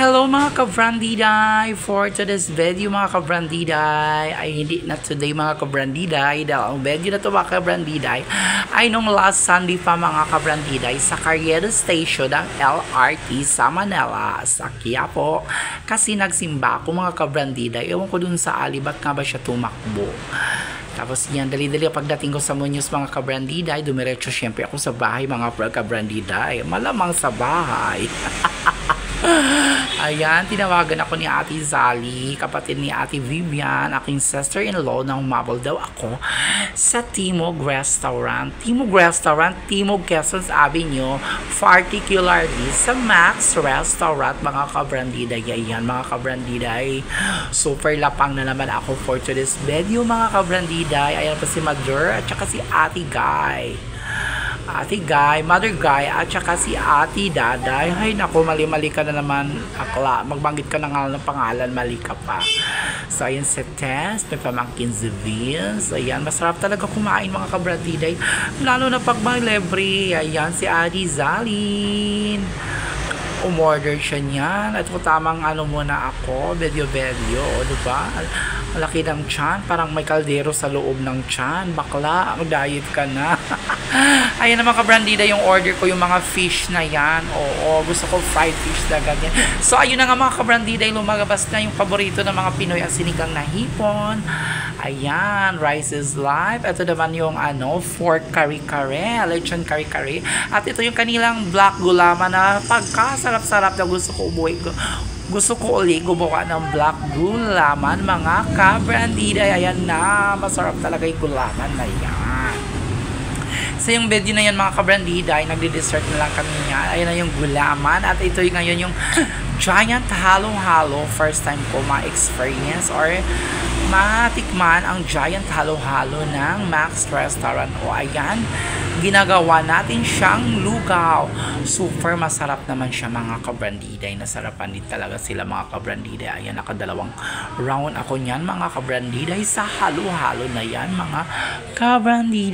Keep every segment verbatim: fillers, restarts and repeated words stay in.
Hello mga kabrandiday! For today's video mga kabrandiday, ay hindi na today mga kabrandiday dahil ang video na to mga kabrandiday ay nung last Sunday pa mga kabrandiday sa Carriedo Station ng L R T sa Manila, sa Quiapo. Kasi nagsimba ako mga kabrandiday, ewan ko dun sa alibat nga ba siya tumakbo. Tapos yan, dali-dali pagdating ko sa Muñoz mga kabrandiday, dumiretso syempre ako sa bahay mga kabrandiday. Malamang sa bahay. Ayan, tinawagan ako ni Ate Zali, kapatid ni Ate Vivian, aking sister-in-law, na humabol daw ako sa Timog Restaurant. Timog Restaurant, Timog Quezon Avenue, particularly sa Max Restaurant, mga kabrandiday. Ayan, mga kabrandiday. Super lapang na naman ako for today's video, mga kabrandiday. Ayan pa si Mother at saka si Ate Guy. Ate Guy, Mother Guy, at saka si Ate Daday. Ay nako, mali-mali ka na naman, akla. Magbanggit ka na nga ng pangalan, mali ka pa. So ayan si Tess, may pamangkin si Vince. Ayan, masarap talaga kumain mga kabrandiday. Lalo na pag may libre. Ayan si Ate Zalin. Umorder siya niyan. At kung tamang ano muna ako, video-video, diba? Malaki ng tiyan, parang may kaldero sa loob ng tiyan. Bakla, mag-diet ka na. Ayan naman kabrandida yung order ko, yung mga fish na yan. Oo, gusto ko fried fish na ganyan. So ayun na nga mga kabrandida, lumagabas na yung paborito ng mga Pinoy, ang sinigang na hipon. Ayan, rice is life. Ito naman yung ano, pork kare-kare, lechon kare-kare. At ito yung kanilang black gulaman na pagkasarap-sarap na gusto ko umuwi ko. Gusto ko ulit gumawa ng black gulaman mga kabrandida. Ayan na, masarap talaga yung gulaman na yan. So yung video na yan mga kabrandida ay nagde-dessert na lang kami yan. Ayan na yung gulaman. At ito yung ngayon yung giant halo-halo. First time ko ma-experience or matikman ang giant halo-halo ng Max Restaurant. O ayan, ginagawa natin siyang lugaw. Super masarap naman siya mga kabrandiday. Nasarapan din talaga sila mga kabrandiday. Ayan, nakadalawang round ako niyan mga kabrandiday sa halo-halo na yan mga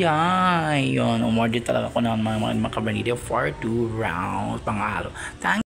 kabrandiday. Yun, umorder talaga ako ng mga, mga, mga kabrandiday for two rounds. Pang halo. Thank